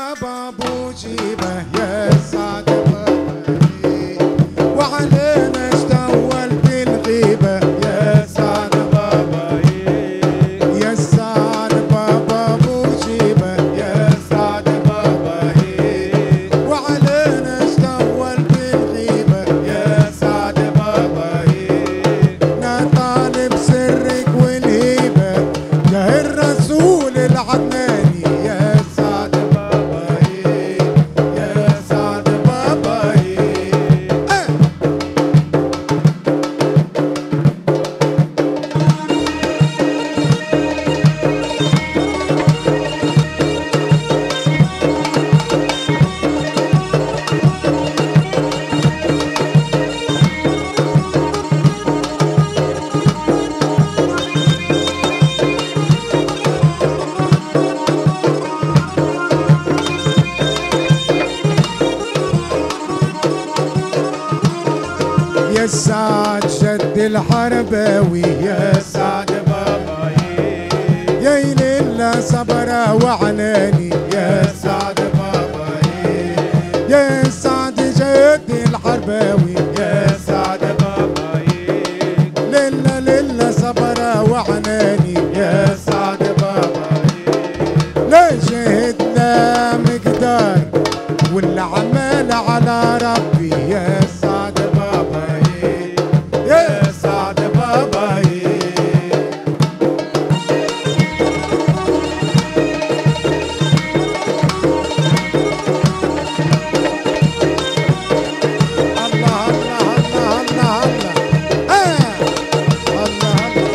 بابا ابو جيبه يا سعد بابا وعلينا اشتول بالغيبه يا سعد بابا يا سعد بابا ابو جيبه يا سعد بابا وعلينا اشتول بالغيبه يا سعد بابا نطالب سرك والهيبه يا الرسول العدناني يا سعد بابا يا سعد بابا يا سعد شد الحرباوي يا سعد بابا يا لله صبرا وعناني يا سعد بابا يا سعد جد الحرباوي يا سعد بابا لله لله صبرا وعناني يا سعد بابا لا جهدنا مقدار واللي عمال على ربي يا سعد بابا يا سعد بابا الله الله الله الله الله الله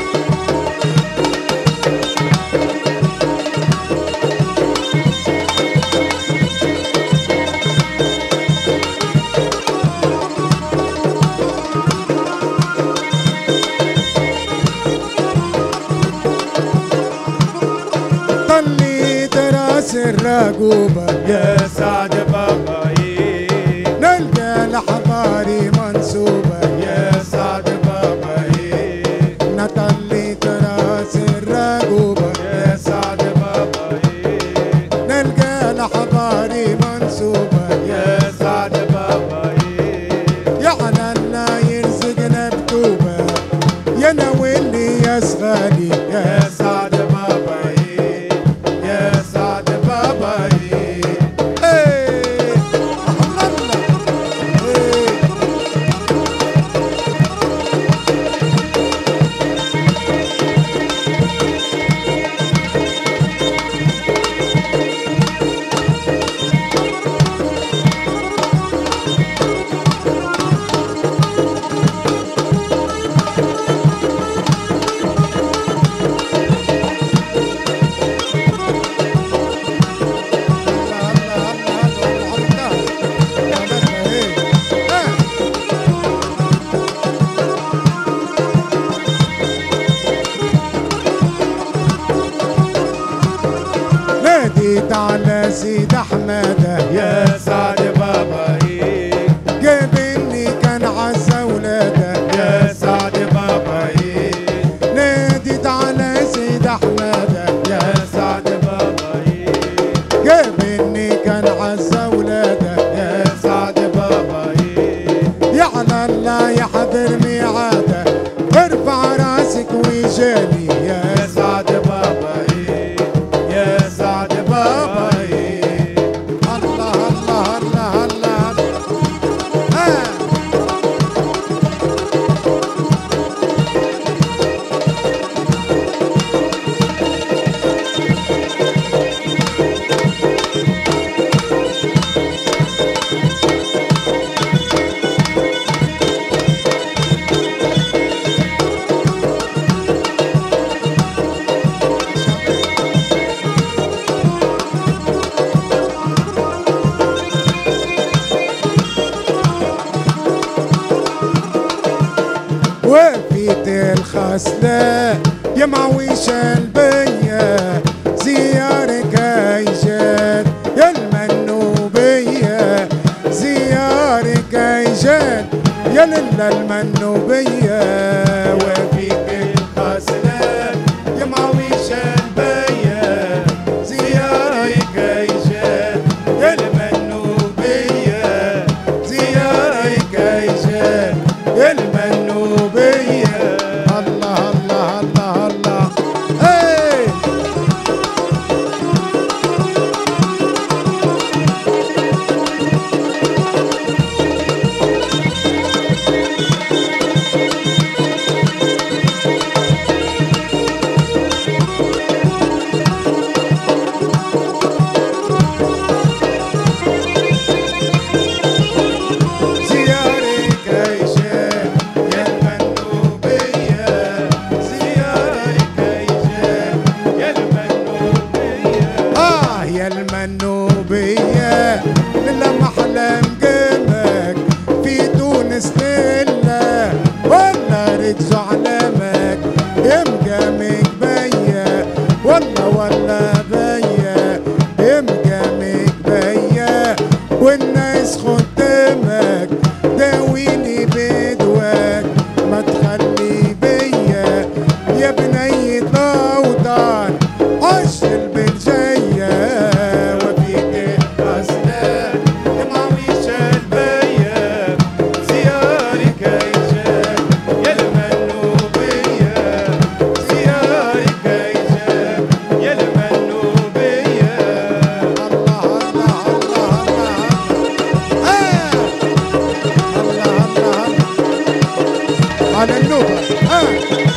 طليت راس الرقوبة يا سعد بابا نلقى الحضاري منسوبة يا سعد بابا نطليت راس الرقوبة يا سعد بابا نلقى الحضاري منسوبة يا سعد بابا يا الله يرزقنا بتوبة يا ناولي يا صغالي يا سعد بابا يا سعد بابا ناديت على سيد حماده يا سعد بابا جابني كان عزا ولاده يا سعد بابا ناديت على سيد حماده يا سعد بابا جابني كان عزا ولاده يا سعد بابا يا على الله يحضر ميعاده ارفع راسك وجالي يا سعد بابا يا سعد بابا الله الله الله الله وفيت الخصلة يا معويش البية زيارك ايجاد يا المنوبية زيارك ايجاد يا لله المنوبية وفيك الخصلة يا معويش البية زيارك ايجاد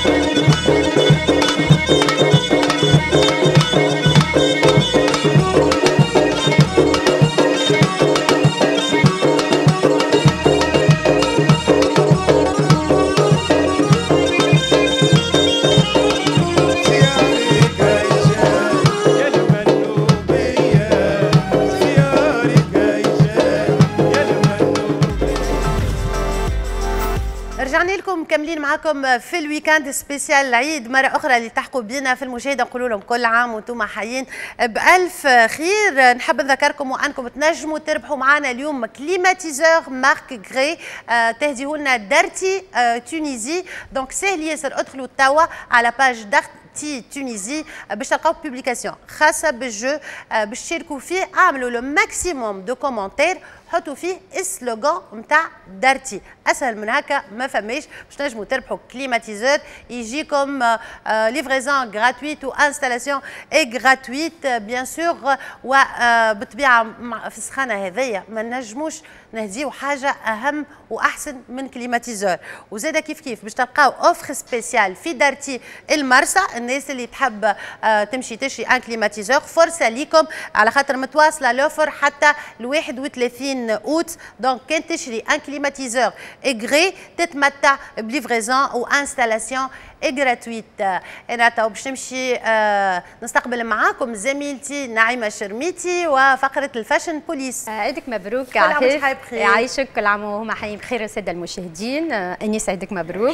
رجعنا لكم مكملين معكم في الويكاند سبيسيال العيد مرة أخرى اللي تحقوا بينا في المشاهدة. نقول لهم كل عام وانتم حيين بألف خير. نحب نذكركم وأنكم تنجموا تربحوا معنا اليوم كليماتيزور مارك غري تهديه لنا دارتي تونيزي. دونك سهل ياسر، ادخلوا توا على باج دارتي تونيزي باش تلقاو بوبليكاسيون خاصة بالجو باش تشاركوا فيه. اعملوا لو ماكسيموم دو كومونتير، حطوا فيه السلوغان نتاع دارتي. اسهل من هكا ما فماش باش تنجموا تربحوا كليماتيزور يجيكم ليفريزون غراتويت وانستالاسيون اي غراتويت بيان سور. وبالطبيعه في السخانه هذيا ما نجموش نهديو حاجه اهم واحسن من كليماتيزور. وزاده كيف كيف باش تلقاو اوفر سبيسيال في دارتي المرسى. الناس اللي تحب تمشي تشري ان كليماتيزور فرصه ليكم على خاطر متواصله لوفر حتى ل 31 اوت. دونك كان تشري ان كليماتيزور اغري تتمتع بليفريزون وانستالاسيون غراتويت. انا تو باش نمشي نستقبل معاكم زميلتي نعيمه شرميتي وفقره الفاشن بوليس. عيدك مبروك كل عام وانت بخير. يعيشك، كل عام وهما حيين بخير الساده المشاهدين. انيس عيدك مبروك.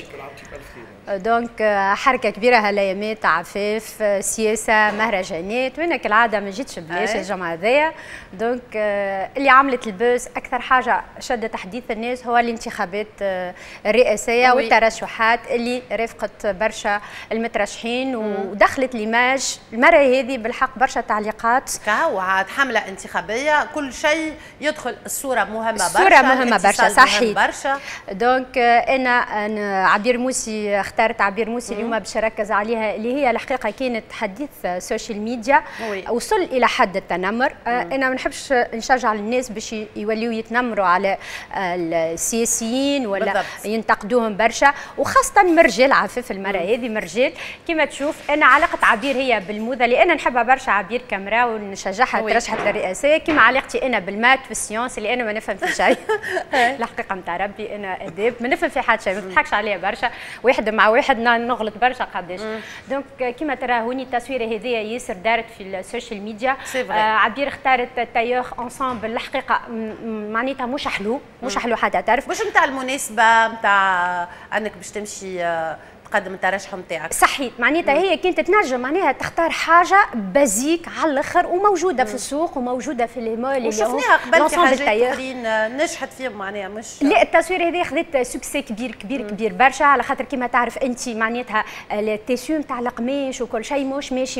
دونك حركه كبيره هالايامات، عفاف، سياسه، مهرجانات، وانا كالعاده ما جيتش بلاش الجمعه هذيا. دونك اللي عملت البوس اكثر حاجه شدت حديث الناس هو الانتخابات الرئاسيه والترشحات اللي رافقت برشا المترشحين ودخلت ليماج المره هذه بالحق برشا تعليقات. كهو عاد حمله انتخابيه كل شيء يدخل. الصوره مهمه برشا، الصوره مهمه برشا صحيح برشا. دونك انا عبير موسي اختارت عبير موسي اليوم باش نركز عليها اللي هي الحقيقه كانت حديث سوشيال ميديا وصل الى حد التنمر. انا ما نحبش نشجع الناس باش يوليو يتنمروا على السياسيين ولا بالضبط. ينتقدوهم برشا وخاصه من الرجال. عفاف المره هذه من الرجال كما تشوف. انا علاقه عبير هي بالموضه اللي انا نحبها برشا. عبير كاميرا ونشجعها ترشحت للرئاسه كما علاقتي انا بالمات والسيونس اللي انا ما نفهم في شيء. الحقيقه نتاع ربي انا اداب ما نفهم في حد شيء، ما نضحكش عليها برشا. واحد مع واحد نغلط برشا قداش. دونك كما ترى هوني التصويره هذه ياسر دارت في السوشيال ميديا. عبير اختارت تايوغ انسامبل الحقيقه معناتها مش حلو، مش حلو حتى تعرف. مش نتاع المناسبه نتاع انك باش تمشي تقدم الترشح نتاعك. صحيت معناتها هي كانت تنجم معناها تختار حاجه بازيك على الاخر وموجوده في السوق وموجوده في لي مول اللي وشفناها قبل في حاجات اخرين نجحت فيهم معناها. مش لا التصوير هذه خذت سوكسي كبير كبير كبير برشا على خاطر كما تعرف انت معناتها التيسيو نتاع القماش وكل شيء مش ماشي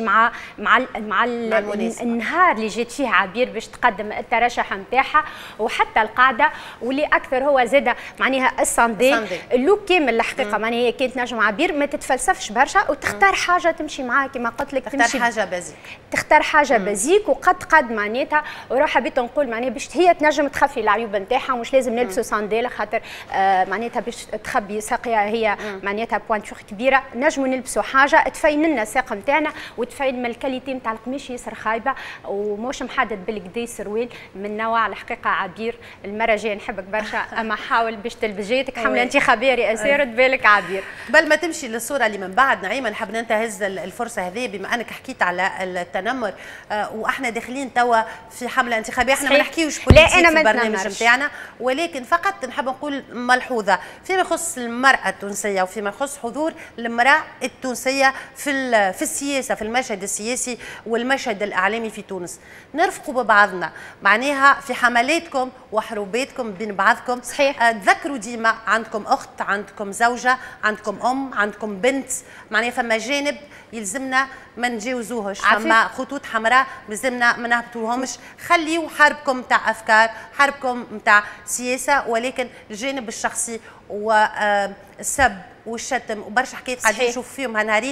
مع النهار اللي جات فيه عبير باش تقدم الترشح نتاعها وحتى القاعده واللي اكثر هو زاد معناها الصندي اللوك كامل الحقيقه معناها هي كانت نجم عبير ما تتفلسفش برشا وتختار حاجه تمشي معاها كما قلت لك. تختار حاجه بازيك، تختار حاجه بازيك وقد معناتها وراح حبيت نقول معناها باش هي تنجم تخفي العيوب نتاعها. مش لازم نلبسوا صنديل خاطر معناتها باش تخبي ساقيها هي معناتها بوانتور كبيره. نجموا نلبسوا حاجه تفين لنا الساق نتاعنا وتفين من الكاليتي نتاع القماش ياسر خايبه ومش محدد بالكدا سروال من نوع الحقيقه. عبير المره الجايه نحبك برشا اما حاول باش تلبس جايتك حمله انتخابيه رئاسيه رد بالك عبير. قبل ما تمشي للصوره اللي من بعد نعيمه نحب ننتهز الفرصه هذه بما انك حكيت على التنمر واحنا داخلين توا في حمله انتخابيه. احنا ما نحكيوش بوليتيك في البرنامج نتاعنا ولكن فقط نحب نقول ملحوظه فيما يخص المراه التونسيه وفيما يخص حضور المراه التونسيه في السياسه في المشهد السياسي والمشهد الاعلامي في تونس. نرفقوا ببعضنا معناها في حملاتكم وحروباتكم بين بعضكم. صحيح. تذكروا ديما عندكم اخت، عندكم زوجه، عندكم ام، عندكم بنت، معناها فما جانب يلزمنا ما نتجاوزوهش. فما خطوط حمراء لازمنا ما نهبطوهمش. خليوا حربكم نتاع افكار، حربكم نتاع سياسه، ولكن الجانب الشخصي والسب والشتم وبرشا حكايات قاعدين نشوف فيهم هالنهارين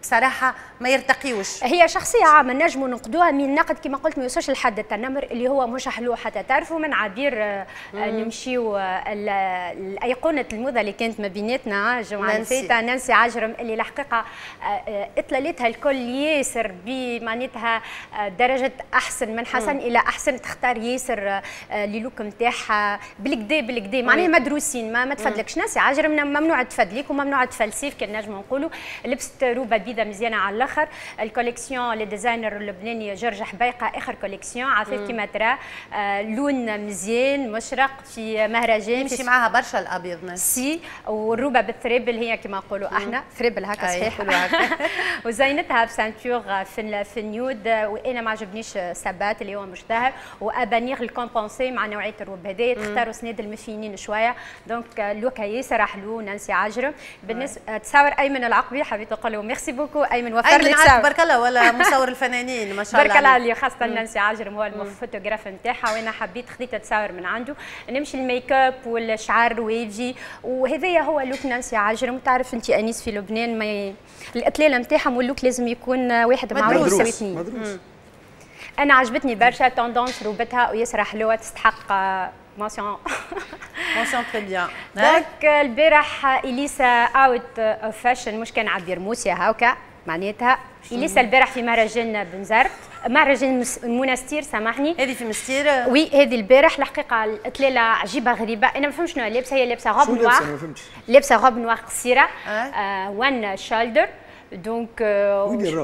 بصراحه ما يرتقيوش. هي شخصيه عامه نجموا ننقدوها، من النقد كما قلت ما يوصلش لحد التنمر اللي هو مش حلو حتى تعرفوا من عبير. نمشيو الايقونه الموضه اللي كانت ما بيناتنا الجمعه اللي فاتت نانسي عجرم، اللي الحقيقه اطلالتها الكل ياسر بمعناتها درجه احسن من حسن الى احسن، تختار ياسر لي لوك نتاعها بالكدا معناها مدروسين، ما تفدلكش. نانسي عجرم ممنوع تفدلك وممنوع تفلسيف كان نجم نقولوا. لبست روبه بيضه مزيانه على الاخر. الكوليكسيون لي ديزاينر اللبناني جورج حبيقه اخر كوليكسيون عفيف كيما ترى، لون مزيان مشرق في مهرجان يمشي معاها برشا الابيض سي، والروبه بالثريبل هي كما نقولوا احنا ثريبل هكا صحيح وزينتها بسانتور في النيود، وانا ما عجبنيش سبات اللي هو مشتهر، وابانيغ الكومبونسي مع نوعيه الروب هذايا تختاروا سناد المفينين شويه. دونك لوكا ياسر حلو. نانسي عجرم بالنسبه تصور ايمن العقبي، حبيت نقول له ميرسي بوكو ايمن، وفر لك تصور بارك الله، ولا مصور الفنانين ما شاء الله بارك الله عليه، خاصه نانسي عجرم هو الفوتوغراف نتاعها، وانا حبيت خديت تصور من عنده. نمشي الميك اب والشعر الويفي، وهذايا هو لوك نانسي عجرم. تعرف انت انيس في لبنان ما الاطلاله نتاعهم واللوك لازم يكون واحد مع واحد يساوي اثنين. انا عجبتني برشا توندونس روبتها وياسر حلوه، تستحق مونسيون تري بيان. دونك البارح اليسا اوت اوف فاشن، مش كان عبير موسى هاكا معناتها. اليسا البارح في مهرجان بنزرت، مهرجان منستير سامحني. هذه في مستير؟ وي هذه البارح الحقيقه الاطلاله عجيبه غريبه. انا ما فهمتش شنو لابسه، هي لابسه غوب نوار، لابسه غوب نوار قصيره وان شالدر. دونك وين الراب؟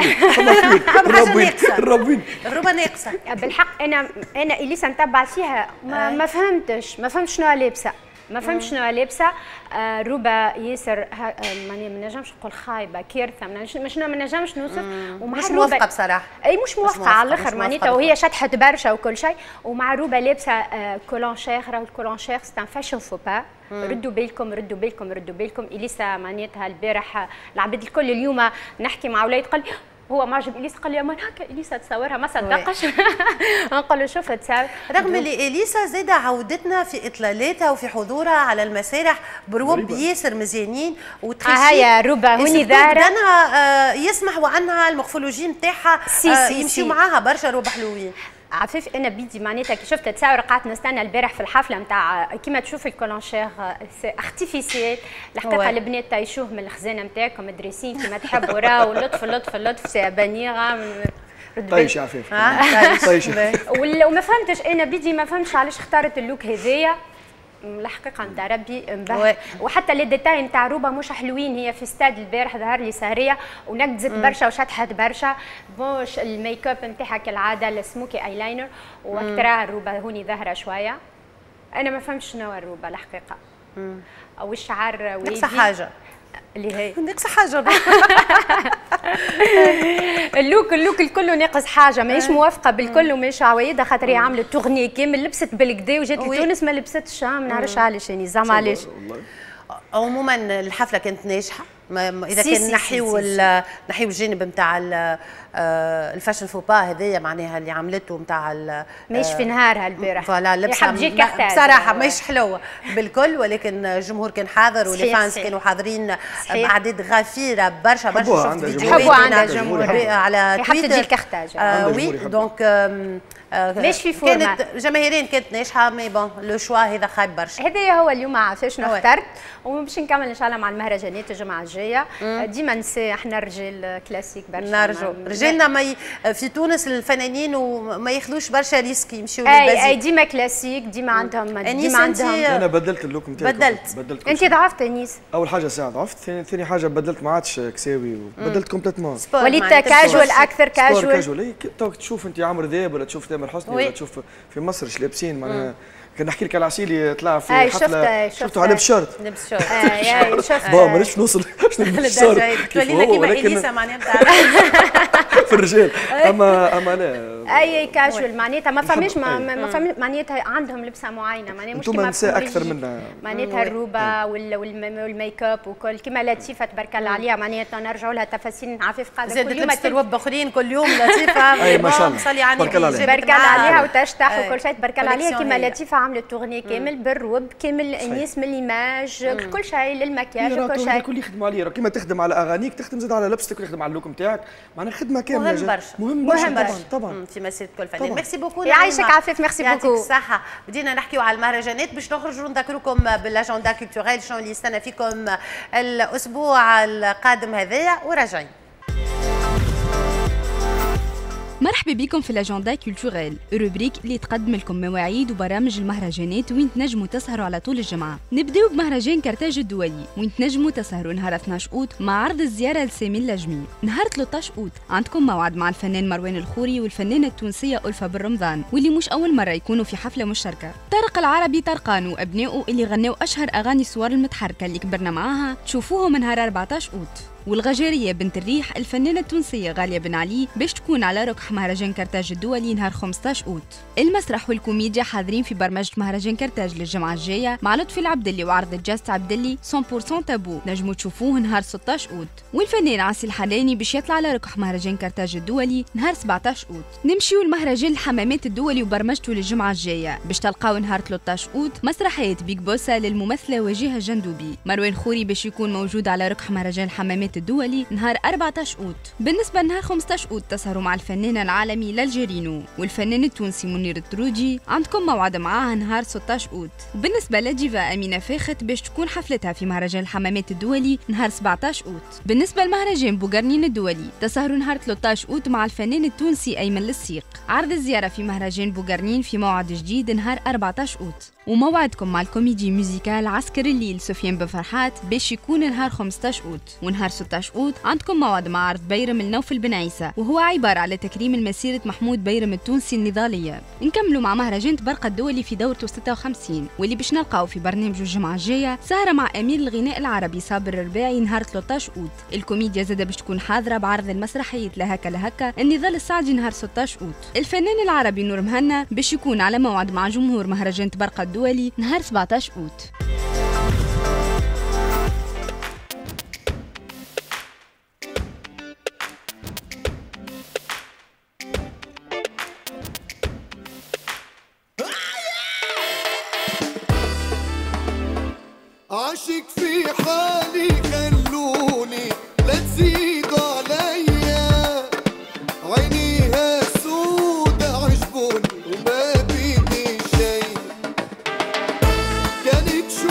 الروبه ناقصه بالحق. انا اليسا نتبع فيها ما فهمتش شنو لابسه، ما فهمتش شنو لابسه. روبه ياسر ماني ما نجمش نقول خايبه كارثه، ما نجمش نوصف. ومع مش موافقه بصراحه، اي مش موافقه على الاخر معناتها، وهي شطحت برشا وكل شيء. ومع روبه لابسه كولونشير، راهو الكولونشير سي ان فاشن فو با. ردوا بالكم. اليسا معناتها البارح العباد الكل اليوم نحكي مع ولاد قال هو معجب اليسا، قال لي امان هكا اليسا تصورها ما صدقش. نقول له شوف تصور، رغم اللي اليسا زاده عودتنا في اطلالاتها وفي حضورها على المسارح بروب ياسر مزيانين وتخشي. هيا روبا هوني ظاهره يسمحوا عنها المورفولوجي نتاعها يمشيوا معاها برشا روب حلوين. عفيف انا بيدي معناتها كي شفت تصور قعدت نستنى البارح في الحفله نتاع كيما تشوف الكولونشير ارتيفيسيال. الحقيقه البنات تعيشوه من الخزانه نتاعكم دريسين كيما تحبوا، راهو اللطف سي بانيغه طيش عفيف طيش. وما فهمتش انا بيدي ما فهمتش علاش اختارت اللوك هذايا الحقيقه نتاع ربي انبهرت. وحتى لي ديتاي نتاع روبا مش حلوين. هي في استاد البارح ظهر لي سهريه ونقزت برشا وشطحت برشا. بوش الميك اب نتاعها كالعاده السموكي اي لاينر، واكثرها الروبا هوني ظاهره شويه. انا ما فهمتش شنو الروبا الحقيقه. او الشعر ناقصه حاجه اللي هي ناقصه حاجه. اللوك الكل ناقص حاجه، ماهيش موافقه بالكل وماهيش عوايدها، خاطر هي عملت تغني كامل لبست بالكدا وجات لتونس ما لبستش. ما نعرفش علاش يعني زعما علاش. عموما الحفله كانت ناجحه، اذا كان نحيو الجانب نتاع الفاشن فوبا هذايا معناها اللي عملته نتاع ماهيش في نهارها البارح. فوالا لبسه بصراحه ماهيش حلوه بالكل، ولكن الجمهور كان حاضر والفانس كانوا حاضرين باعداد غفيره برشا. شفت فيديوهات عندها الجمهور على تويتر تجي الكارتاج. وي دونك ماهيش في فورما. كانت جماهيريا كانت ناجحه، مي بون لو شوا هذا خايب برشا. هذايا هو اليوم عفاش اخترت، وباش نكمل ان شاء الله مع المهرجانات الجمعه الجايه. ديما نسى احنا الرجال كلاسيك برشا، نرجو رجالنا في تونس الفنانين وما ياخذوش برشا ريسك يمشيو للبازي. اي ديما كلاسيك، ديما عندهم انا بدلت اللوك نتاعي. بدلت انت ضعفت انيس. اول حاجه ساعه ضعفت، ثاني حاجه بدلت ما عادش كساوي، بدلت كومبليتمون. وليت كاجوال اكثر كاجوال. توك تشوف انت عمرو ذياب ولا تشوف تامر حسني ولا تشوف في مصر ايش لابسين. معناها كان نحكي لك على عسيلي طلع في حفله شفته على لبس شورت. شفت مانيش نوصل باش نلبس شورت تولينا كيما اليسا معناها في الرجال. اما لا اي كاجوال معناتها ما فماش معناتها عندهم لبسه معينه، معناتها مش كيما نساء اكثر منا معناتها الروبه والميك اب وكل كيما لطيفه تبارك الله عليها. معناتها نرجعوا لها تفاصيل عفيف قاعده كل يوم تروب اخرين كل يوم لطيفه. اي ما شاء الله صلي على النبي تبارك الله عليها وتشطح وكل شيء تبارك الله عليها. كيما لطيفه عملت تورني كامل بالروب كامل الناس من ليماج كل شيء للمكياج كل شيء الكل يخدموا عليه كيما تخدم على اغانيك تخدم زاد على لبستك وتخدم على اللوك نتاعك معناها خدمه كامله مهم برشا مهم برشا طبعا في مسيره كل فنان ميرسي بوكو يعيشك عفيف ميرسي بوكو يعطيك الصحه بدينا نحكيو على المهرجانات باش نخرجوا نذكركم بالاجندا كولتوريل شنو اللي يستنى فيكم الاسبوع القادم هذايا وراجعين. مرحبا بكم في الاجندا كولتوريل روبريك اللي تقدم لكم مواعيد وبرامج المهرجانات وين تنجموا تسهروا على طول الجمعه. نبداو بمهرجان كرتاج الدولي وين تنجموا تسهروا نهار 12 اوت مع عرض الزياره لسامي اللجمي. نهار 13 اوت عندكم موعد مع الفنان مروان الخوري والفنانه التونسيه ألفة بن رمضان واللي مش اول مره يكونوا في حفله مشتركه. طارق العربي طرقان وابنائه اللي غنوا اشهر اغاني الصور المتحركه اللي كبرنا معاها تشوفوهم نهار 14 اوت. والغجرية بنت الريح الفنانة التونسية غالية بن علي باش تكون على ركح مهرجان كرتاج الدولي نهار 15 أوت. المسرح والكوميديا حاضرين في برمجة مهرجان كرتاج للجمعة الجاية مع لطفي العبدلي وعرض جاست عبدلي 100% تابو نجموا تشوفوه نهار 16 أوت. والفنان عاصي الحلاني باش يطلع على ركح مهرجان كرتاج الدولي نهار 17 أوت. نمشيو لمهرجان الحمامات الدولي وبرمجته للجمعة الجاية باش تلقاو نهار 13 أوت مسرحية بيك بوسة للممثلة وجيهة جندوبي. مروان خوري باش يكون موجود على ركح مهرجان الحمامات الدولي نهار 14 أوت. بالنسبة لنهار 15 أوت تسهروا مع الفنان العالمي لالجيرينو والفنان التونسي منير التروجي عندكم موعد معاه نهار 16 أوت. بالنسبة لديفا أمينة فاخت باش تكون حفلتها في مهرجان الحمامات الدولي نهار 17 أوت. بالنسبة لمهرجان بوغرنين الدولي تسهروا نهار 13 أوت مع الفنان التونسي أيمن للسيق. عرض الزيارة في مهرجان بوغرنين في موعد جديد نهار 14 أوت. وموعدكم مع الكوميدي ميوزيكال عسكر الليل سفيان بفرحات باش يكون نهار 15 أوت. ونهار 16 أوت عندكم موعد مع عرض بيرم لنوفل بن عيسى وهو عبارة على تكريم المسيرة محمود بيرم التونسي النضالية. نكملوا مع مهرجان تبرقة الدولي في دورته 56 واللي باش نلقاو في برنامج الجمعة الجاية سهرة مع أمير الغناء العربي صابر الرباعي نهار 13 أوت. الكوميديا زادة باش تكون حاضرة بعرض المسرحية لهكا لهكا النضال السعدي نهار 16 أوت. الفنان العربي نور مهنا باش يكون على موعد مع جمهور مهرجان تبرقة الدولي نهار 17 أوت. عاشق في حالي خلوني لا تزيدوا عليا عينيها سودة عجبوني وما بيدي شي كانت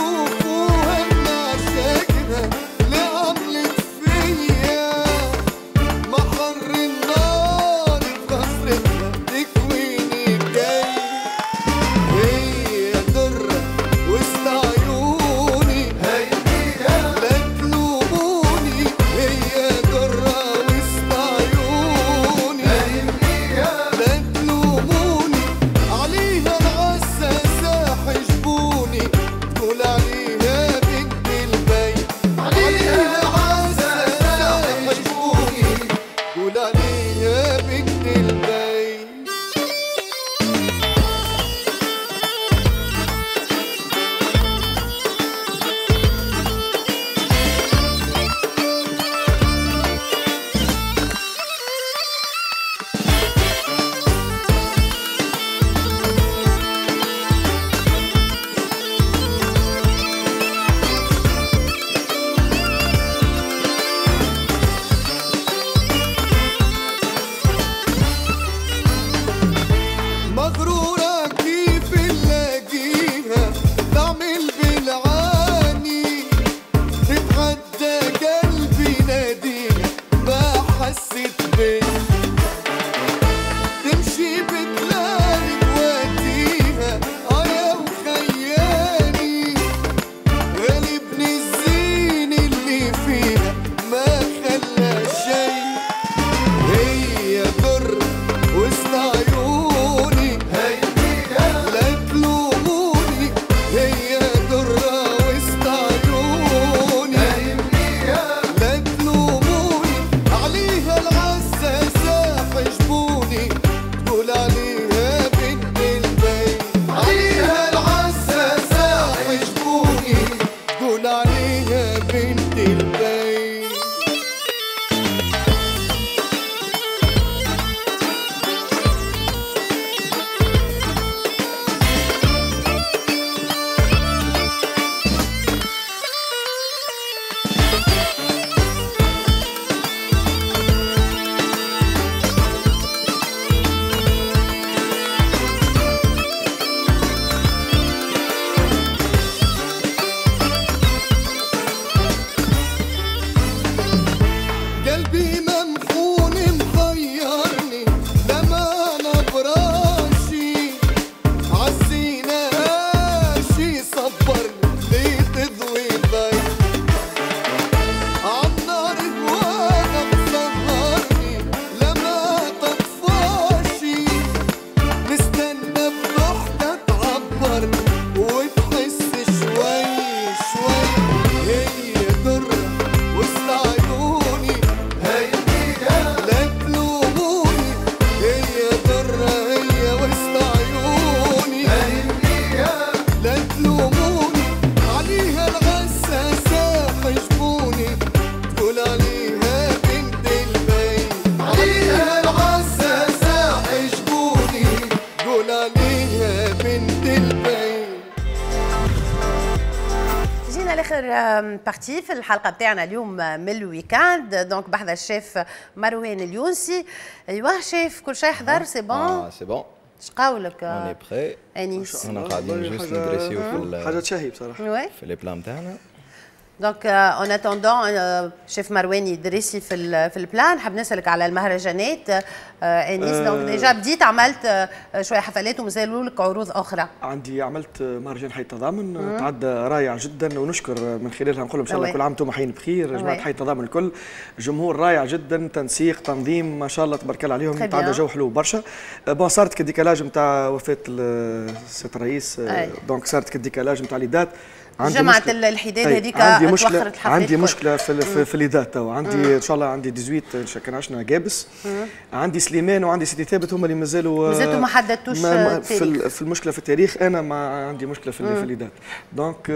اخر بارتي في الحلقه بتاعنا اليوم من الويكاند، دونك بحذا الشيف مروان اليونسي. ايوه شيف كل شيء حضر سي بون؟ سي بون. اش قولك؟ اوني بخي. انيس انا قاعدين جوست ندريسيو في حاجه تشهي بصراحه في لي بلان تاعنا. دونك اون اتوندون شيف مروان يدرسي في البلان. حاب نسالك على المهرجانات انيس. دونك ديجا بديت عملت شويه حفلات ومازالوا لك عروض اخرى. عملت مهرجان حي التضامن تعدى رائع جدا، ونشكر من خلالها نقول ان شاء الله كل عام وانتم حيين بخير. جماعه حي التضامن الكل جمهور رائع جدا، تنسيق تنظيم ما شاء الله تبارك الله عليهم، تعدى جو حلو برشا. بون صارت كديكالاج نتاع وفاه السيد الرئيس، دونك صارت كديكالاج نتاع الإيدات. جمعة الحداد هذيك توخرت الحفلة. عندي مشكلة في الإيدات توا. عندي إن شاء الله عندي 18 كان عشنا جابس. عندي سليمان وعندي سيدي ثابت هما اللي مازالوا ما حددتوش في المشكلة في التاريخ. أنا ما عندي مشكلة في الإيدات. دونك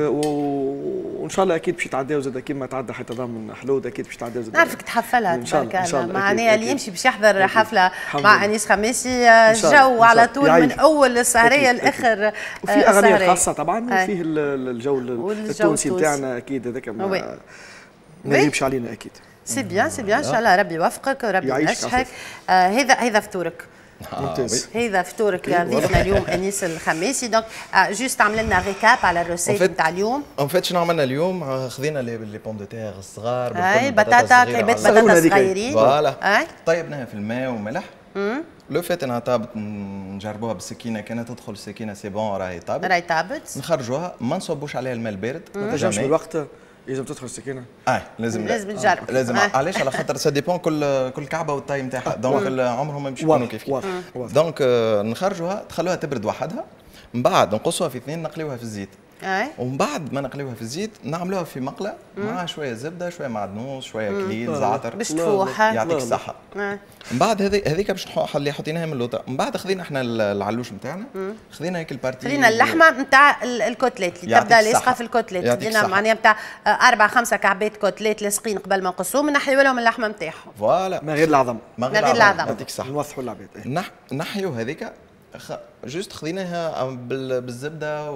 وإن شاء الله أكيد باش يتعداو زاد كيما تعدى حي تضامن حلود، أكيد باش يتعداو زاد. نعرفك تحفلها تبارك الله. معناها اللي يمشي باش يحضر حفلة مع أنيس خميسي جو على طول من أول السهرية لآخر. وفي أغاني خاصة طبعا، وفيه الجو التونسي بتاعنا اكيد هذاك ما يغيبش علينا اكيد. سي بيان سي بيان، ان شاء الله ربي يوفقك وربي ينجحك. هذا فطورك. ممتاز. هذا فطورك يا ضيفنا اليوم انيس الخميسي. دونك جوست عمل لنا ريكاب على الروسيت نتاع اليوم. اون فيت شنو عملنا اليوم؟ خذينا لي بوم دو تيغ الصغار بطاطا كعبات بطاطا صغيرين، فوالا طيبناها في الماء وملح. لو فات انها طابت نجربوها بالسكينه، كانت تدخل السكينه سي بون راهي طابت. نخرجوها ما نصبوش عليها الماء البارد. ما تنجمش بالوقت لازم تدخل السكينه. لازم نجرب. لازم علاش؟ على خاطر سا ديبون كل كعبه والطاي نتاعها، دونك عمرهم ما يمشي يكونوا كيف كيف. دونك نخرجوها تخلوها تبرد وحدها، من بعد نقصوها في اثنين نقليوها في الزيت. ومن بعد ما نقليوها في الزيت نعملوها في مقله مع شويه زبده شويه معدنوس شويه كليل زعتر باش تفوح. يعطيك الصحه. من بعد هذيك باش اللي حطيناها من اللوطه. من بعد خذينا احنا العلوش نتاعنا، خذينا هيك البارتي، خذينا اللحمه نتاع الكوتليت اللي تبدا لاصقه في الكوتليت. خذينا معناها نتاع 4-5 كعبات كوتليت لاصقين قبل ما نقصوهم، نحيوا لهم اللحمه نتاعهم. فوالا ما غير العظم. يعطيك الصحه. نوضحوا العباد. نحيوا هذيك جوست خذيناها بالزبده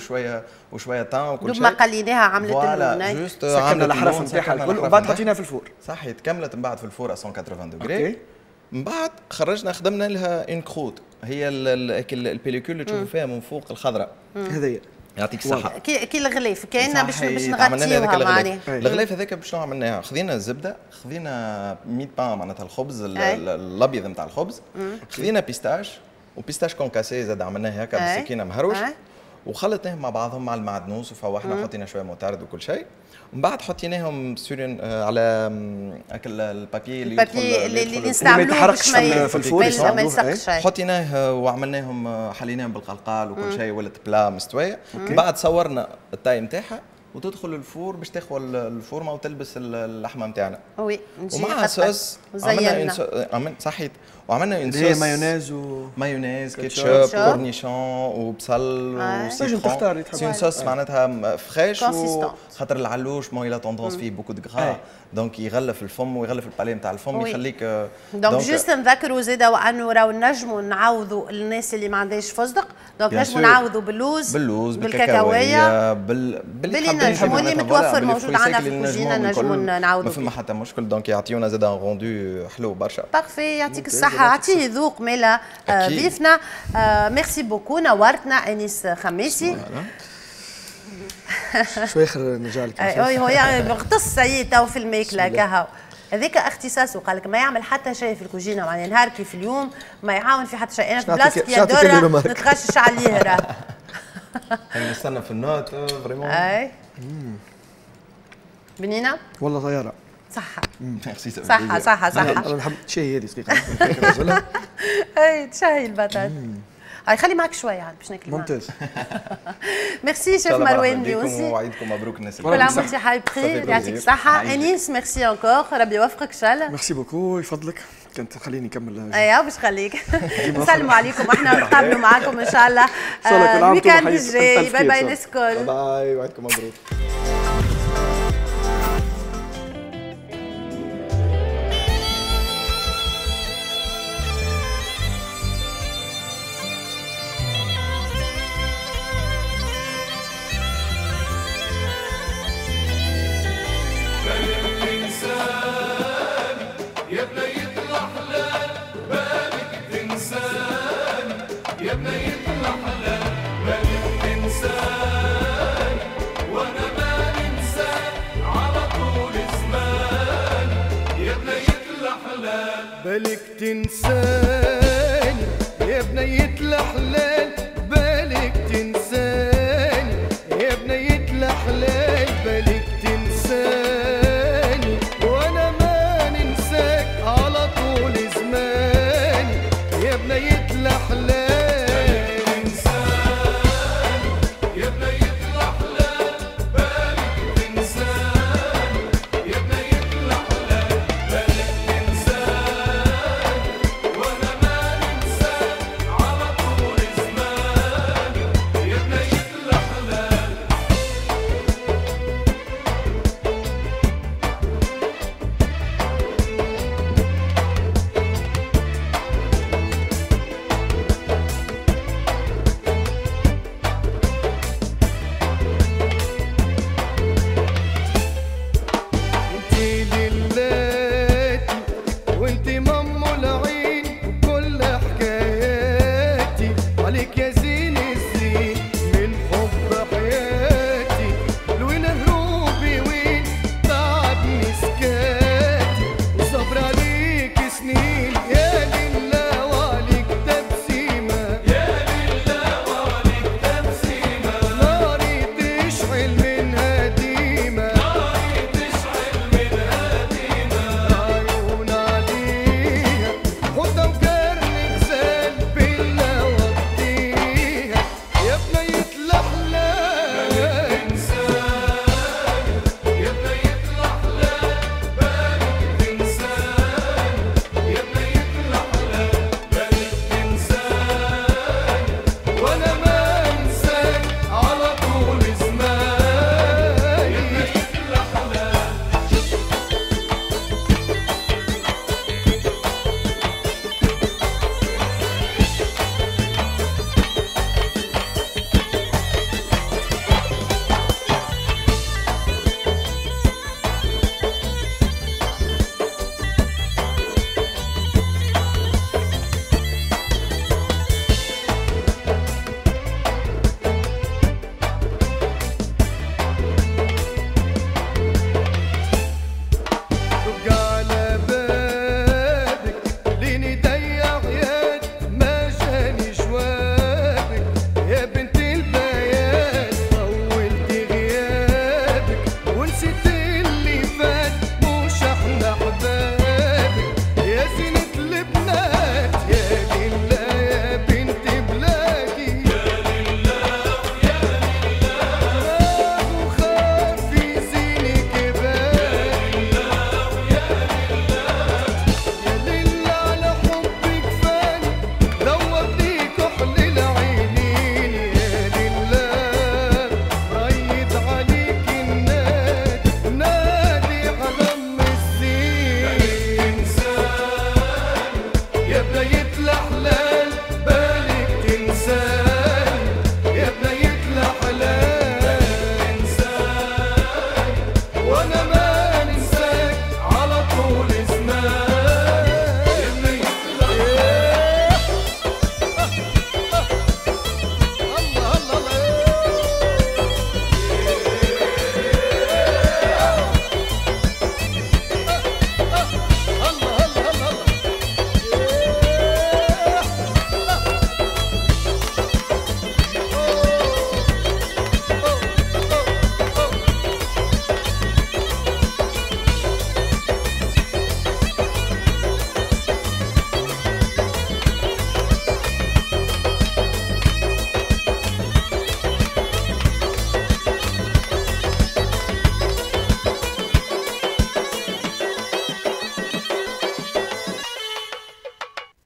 وشويه طان وكل شيء. دوب ما قليناها عملت اللون. جوست سكرنا الحرف نتاعها الكل وبعد حطيناها في الفور. صحيح، تكملت من بعد في الفور 180 دوغري. من بعد خرجنا خدمنا لها اون كروت، هي البيليكول اللي تشوفوا فيها من فوق الخضراء هذيا. يعطيك الصحة. كي الغلاف كاين باش نغطيوها معناها. الغلاف هذاك باش عملناها، خذينا الزبدة، خذينا 100 بان معناتها الخبز الأبيض نتاع الخبز، خذينا بيستاش وبيستاش كونكاسي زاد عملناه هكا بالسكينه مهروش، وخلطناهم مع بعضهم مع المعدنوس وفوحنا وحطينا شويه موتارد وكل شيء. ومن بعد حطيناهم على البابي اللي نستعملوه باش ما يسقش. حطيناه وعملناهم حليناهم بالقلقال وكل شيء، ولات بلا مستويه. من بعد صورنا التاي نتاعها وتدخل الفور باش تاخذ الفورمه وتلبس اللحمه نتاعنا. وي ومعها صوص عملنا صحيت، وعملنا صوص مايونيز كيتشوب كورنيشون وبصل وسيترون. سي صوص معناتها فريش، خاطر العلوش ما إلى توندونس فيه بوكو دو غرا، دونك يغلف الفم ويغلف البالي نتاع الفم يخليك. دونك جوست نذكروا زاده وانه راهو نجموا نعوضوا الناس اللي ما عندهاش فستق، دونك نجموا نعوضوا باللوز بالكاكاويه باللي نجموا اللي متوفر موجود عندنا في الكوجينه نجموا نعوضوا. ما فما حتى مشكل، دونك يعطيونا زاده روندو حلو برشا. بارفي، يعطيك الصحه، عطيه ذوق ملا ضيفنا. ميرسي بوكو، نورتنا انيس خميسي. شوي اخر نرجع لك. هو يعني اغتص سيد تو في الماكله كهو، هذاك اختصاصه. قال لك ما يعمل حتى شيء في الكوجينه، معناها نهار كيف اليوم ما يعاون في حتى شيء. انا في بلاصتك يا دره نتغشش عليه راه. نستنى في النوت فريمون. اي بنينه والله طياره. صحة صحة صحة. أنا نحب تشهي هذه دقيقة. أي تشهي البطاط. هاي خلي معك شوية عاد باش ناكل. ممتاز. ميرسي شيف مروان اليونسي، وعيدكم مبروك الناس. كل عام وانت حي بخير، يعطيك الصحة. أنيس ميرسي أنكور، ربي يوفقك إن شاء الله. ميرسي بوكو، يفضلك كنت خليني نكمل. ايوه باش خليك. نسلموا عليكم احنا ونتقابلوا معاكم ان شاء الله الويكاند الجاي. باي باي الناس الكل. باي، وعدكم مبروك. يا بنية الأحلام بالك تنساني يا بنية الأحلام بالك تنساني وأنا ما ننساك على طول زماني يا بنية الأحلام بالك تنساني يا بنية الأحلام